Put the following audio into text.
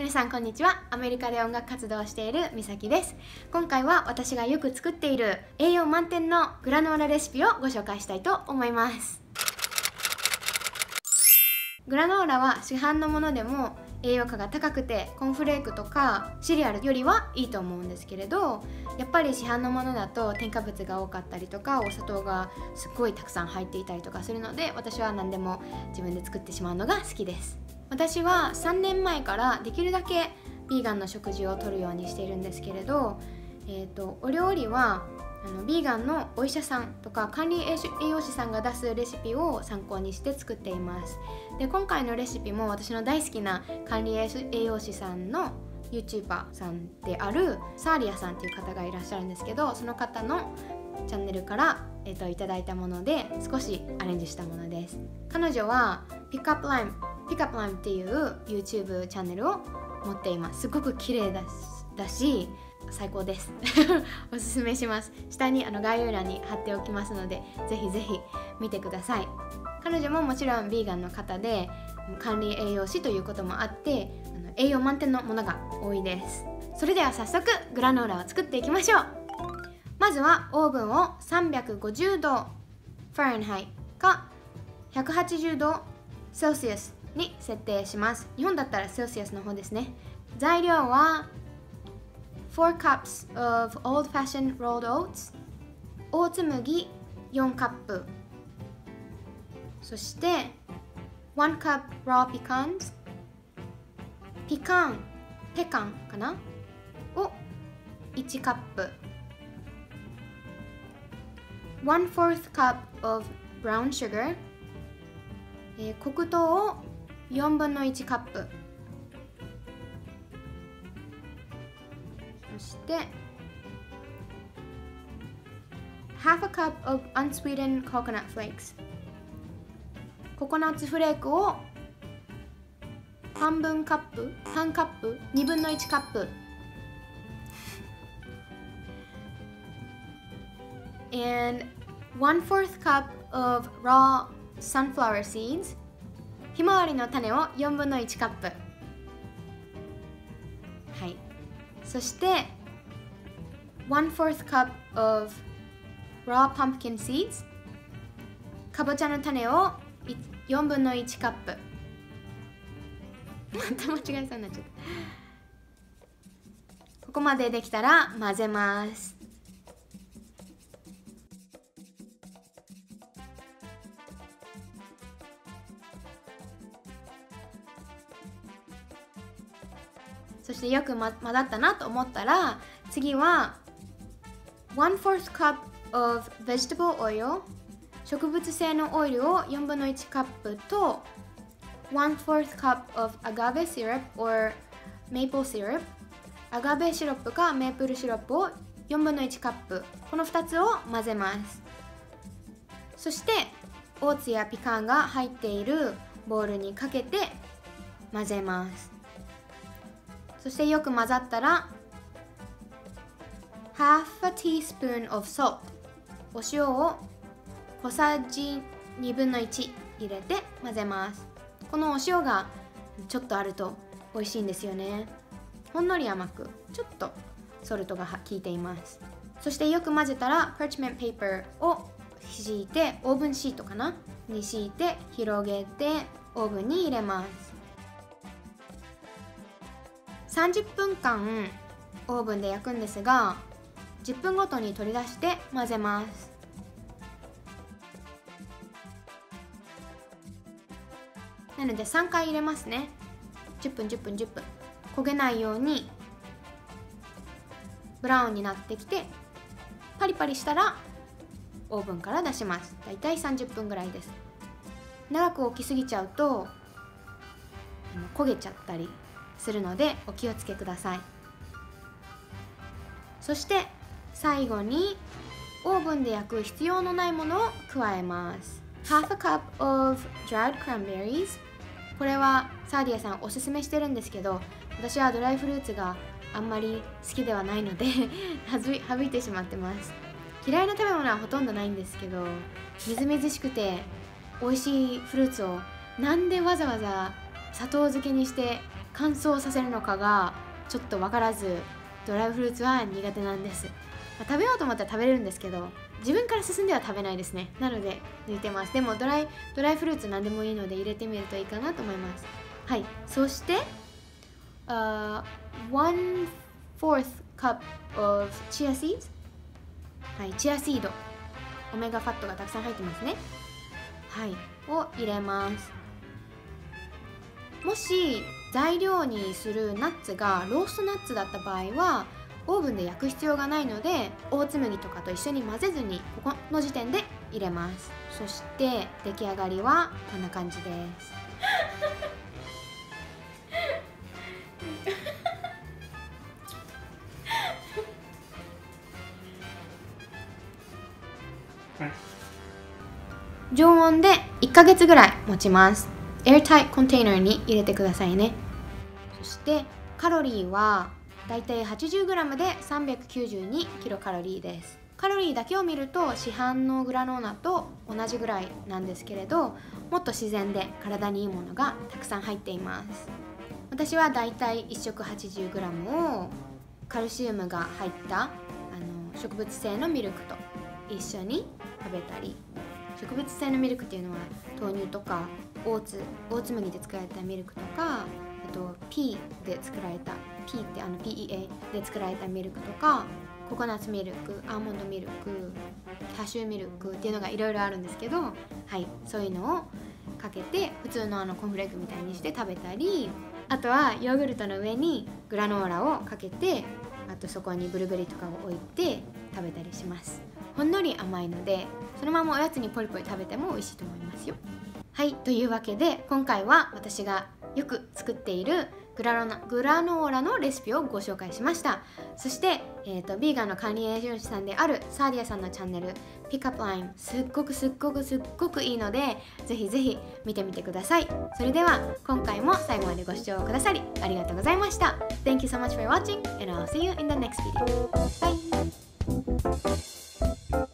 皆さんこんにちは。アメリカで音楽活動をしているみさきです。今回は私がよく作っている栄養満点のグラノーラレシピをご紹介したいと思います。グラノーラは市販のものでも栄養価が高くて、コーンフレークとかシリアルよりはいいと思うんですけれど、やっぱり市販のものだと添加物が多かったりとか、お砂糖がすっごいたくさん入っていたりとかするので、私は何でも自分で作ってしまうのが好きです。私は3年前からできるだけビーガンの食事をとるようにしているんですけれど、お料理はビーガンのお医者さんとか管理栄養士さんが出すレシピを参考にして作っています。で、今回のレシピも私の大好きな管理栄養士さんの YouTuber さんであるサーリアさんっていう方がいらっしゃるんですけど、その方のチャンネルから、いただいたもので少しアレンジしたものです。彼女はピックアップライムっていう YouTube チャンネルを持っています。すごく綺麗だし最高ですおすすめします。下に概要欄に貼っておきますので、ぜひぜひ見てください。彼女ももちろんビーガンの方で管理栄養士ということもあって栄養満点のものが多いです。それでは早速グラノーラを作っていきましょう。まずはオーブンを350度ファレンハイか180度セルシアスに設定します。日本だったらセルシアスの方ですね。材料は4 cups of old fashioned rolled oats、 オーツ麦4カップ、そして1 cup raw pecans、 ペカンかなを1カップ、1/4 cup of brown sugar、黒糖を4分の1カップ、そしてhalf a cup of unsweetened coconut flakes、 ココナッツフレークを半カップ2分の1カップand 1/4 cup of raw sunflower seeds、 ひまわりの種を4分の1カップ、はい、そして1/4 cup of raw pumpkin seeds、 かぼちゃの種を4分の1カップまた間違えそうになっちゃった。ここまでできたら混ぜます。そしてよく混ざったなと思ったら、次は 1/4 cup of vegetable oil、 植物性のオイルを4分の1カップと 1/4 cup of agave syrup or maple syrup、 アガベシロップかメープルシロップを4分の1カップ、この2つを混ぜます。そしてオーツやピカンが入っているボウルにかけて混ぜます。そしてよく混ざったら half a teaspoon of salt、 お塩を小さじ2分の1入れて混ぜます。このお塩がちょっとあると美味しいんですよね。ほんのり甘く、ちょっとソルトが効いています。そしてよく混ぜたら parchment paper を敷いて、オーブンシートかなに敷いて広げてオーブンに入れます。30分間オーブンで焼くんですが、10分ごとに取り出して混ぜます。なので3回入れますね。10分焦げないようにブラウンになってきて、パリパリしたらオーブンから出します。だいたい30分ぐらいです。長く置きすぎちゃうと焦げちゃったりするのでお気をつけください。そして最後にオーブンで焼く必要のないものを加えます。half a cup of dried cranberries、 これはサーディアさんおすすめしてるんですけど、私はドライフルーツがあんまり好きではないので省いてしまってます。嫌いな食べ物はほとんどないんですけど、みずみずしくて美味しいフルーツをなんでわざわざ砂糖漬けにして乾燥させるのかがちょっと分からず、ドライフルーツは苦手なんです。食べようと思ったら食べれるんですけど、自分から進んでは食べないですね。なので抜いてます。でもドライフルーツ何でもいいので入れてみるといいかなと思います。はい、そして1/4 cup of chia seeds、はい、チアシード、オメガファットがたくさん入ってますね。はい、を入れます。もし材料にするナッツがローストナッツだった場合はオーブンで焼く必要がないので、オーツ麦とかと一緒に混ぜずにここの時点で入れます。そして出来上がりはこんな感じです。常温で1ヶ月ぐらい持ちます。エアタイトコンテイナーに入れてくださいね。そしてカロリーはだいたい 80g で392キロカロリーです。カロリーだけを見ると市販のグラノーラと同じぐらいなんですけれど、もっと自然で体にいいものがたくさん入っています。私はだいたい1食 80g をカルシウムが入った植物性のミルクと一緒に食べたり、植物性のミルクっていうのは豆乳とかオーツ麦で作られたミルクとか、あとピーで作られたピーってPEA で作られたミルクとか、ココナッツミルク、アーモンドミルク、キャシューミルクっていうのがいろいろあるんですけど、はい、そういうのをかけて普通のコーンフレークみたいにして食べたり、あとはヨーグルトの上にグラノーラをかけて、あとそこにブルーベリーとかを置いて食べたりします。ほんのり甘いのでそのままおやつにポリポリ食べても美味しいと思いますよ。はい、というわけで今回は私がよく作っているグラノーラのレシピをご紹介しました。そして、ビーガンの管理栄養士さんであるサーディアさんのチャンネルピックアップラインすっごくいいので、ぜひぜひ見てみてください。それでは今回も最後までご視聴くださりありがとうございました。 Thank you so much for watching and I'll see you in the next video. Bye!